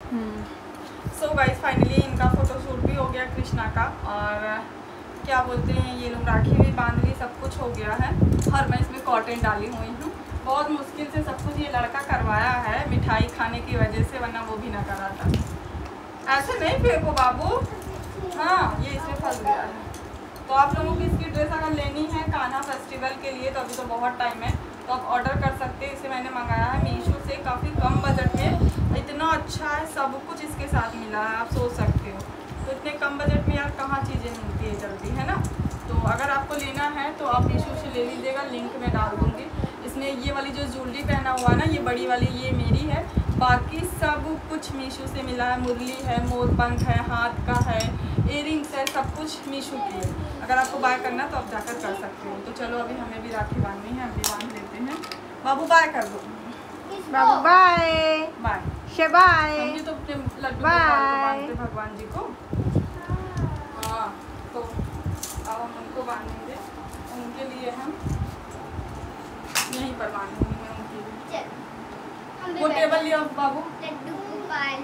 सो guys finally इनका photoshoot भी हो गया कृष्णा का, और क्या बोलते हैं ये लोग राखी भी बांध ली, सब कुछ हो गया है। और मैं इसमें कॉटन डाली हुई हूँ, बहुत मुश्किल से सब कुछ ये लड़का करवाया है मिठाई खाने की वजह से, वरना वो भी ना करा था। ऐसे नहीं फेंको बाबू, हाँ ये इसमें फंस गया है। तो आप लोगों की इसकी ड्रेस अगर लेनी है कान्हा फेस्टिवल के लिए तो अभी तो बहुत टाइम है, तो आप ऑर्डर कर सकते हैं। इसे मैंने मंगाया है मीशो से, काफ़ी कम बजट में, इतना अच्छा है, सब कुछ इसके साथ मिला है, आप सोच सकते हो। तो इतने कम बजट में यार कहाँ चीज़ें मिलती है जल्दी, है ना। तो अगर आपको लेना है तो आप मीशो से ले लीजिएगा, लिंक में डाल दूँगी। इसमें ये वाली जो ज्वेलरी पहना हुआ है ना, ये बड़ी वाली ये मेरी है, बाकी सब कुछ मीशो से मिला है। मुरली है, मोरपंख है, हाथ का है, इयरिंग्स है, सब कुछ मीशो की है। अगर आपको बाय करना तो आप जाकर कर सकते हो। तो चलो अभी हमें भी राखी बांधनी है, अभी बांध लेते हैं। बाबू बाय कर दो। बाबू बाय बाय बाय। हम तो अपने लड्डू गोपाल को बांधते भगवान जी को। हाँ तो अब हम उनको बांधेंगे, उनके लिए हम यहीं पर बांधूंगी मैं उनके लिए। वो टेबल लिया बाबू। लड्डू गोपाल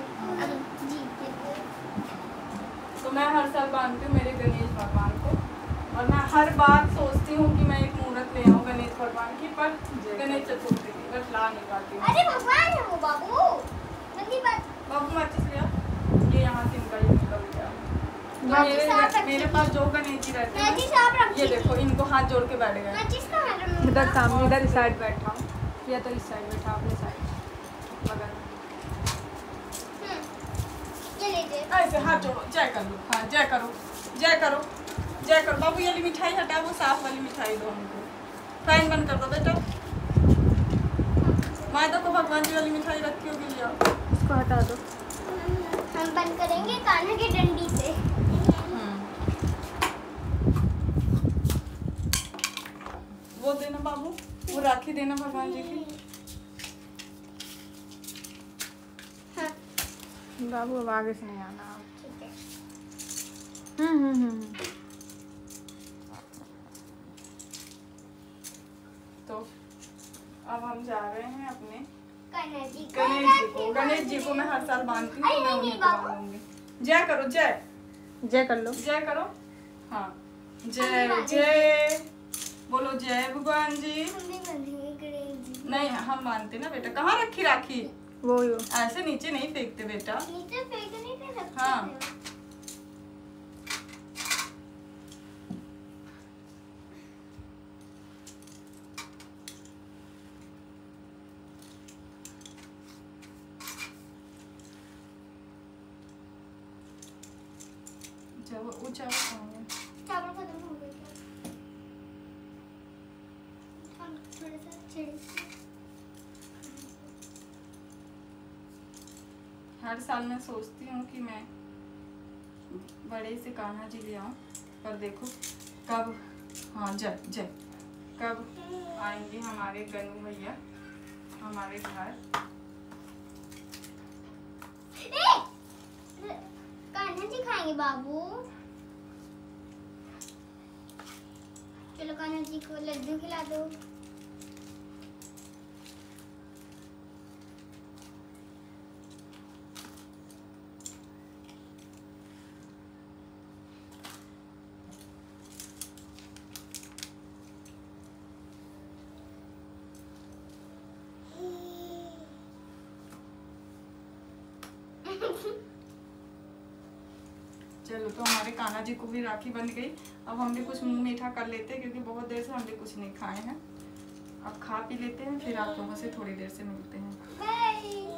तो मैं हर साल बांधती हूँ मेरे गणेश भगवान को, और मैं हर बार सोचती हूँ कि मैं एक मूर्त ले आऊँ गणेश भगवान की, पर गणेश चतुर्थी की बस ला नहीं पाती हूँ। अरे भगवान है वो बाबू, बाबू माचिस लिया, ये यहाँ से इनका ये निकल गया। तो मेरे पास जो गणेश जी रहते हैं ये देखो, इनको हाथ जोड़ के बैठ गए। इधर सामने, इधर इस साइड बैठा हूँ या तो इस साइड बैठा, अपने साइड बगल में। ऐसे हाथ जोड़ो, जय कर लो, हाँ जय करो, जय करो, जय करो। बाबू ये वाली मिठाई हटा, वो साफ वाली मिठाई दो हमको। फैन बंद कर दो बेटा। मायदा को भगवान जी वाली मिठाई रखी होगी, लिया इसको हटा दो। हम बंद करेंगे कान्हा की डंडी से। वो देना बाबू, वो राखी देना भगवान जी की। बाबू अब आगे से नहीं आना। ठीक है। तो अब हम जा रहे हैं अपने गणेश जी को मैं हर साल बांधती हूँ, मैं उन्हीं को बांधूंगी। जय करो, जय जय कर लो, जय करो, हाँ जय जय बोलो, जय भगवान जी। नहीं हम बांधते ना बेटा। कहाँ रखी राखी? वो ऐसे नीचे नहीं फेंकते बेटा। नीचे फेंकने पे रखते हाँ हैं। ऊंचा चावल खत्म हो गए क्या? हम थोड़ा सा छिड़क। हर साल मैं सोचती हूँ कि मैं बड़े से कान्हा जी ले आऊँ, पर देखो कब, हाँ जय जय, कब आएंगे हमारे गनू भैया हमारे घर। कान्हा जी खाएंगे बाबू। चलो कान्हा जी को लड्डू खिला दो। चलो तो हमारे कान्हा जी को भी राखी बन गई। अब हम भी कुछ मुंह मीठा कर लेते हैं, क्योंकि बहुत देर से हम भी कुछ नहीं खाए हैं। अब खा पी लेते हैं, फिर आप लोगों से थोड़ी देर से मिलते हैं। बाय।